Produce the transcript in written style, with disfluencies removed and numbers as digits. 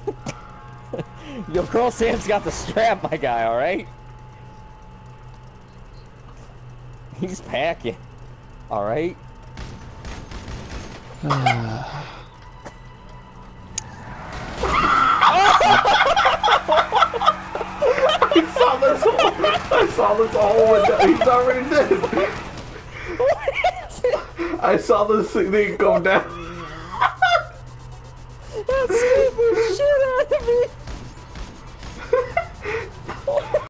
Yo, Girl Sam's got the strap, my guy, alright? He's packing. Alright? I saw this all window. He's already dead. I saw this thing go down. That scared the shit out of me.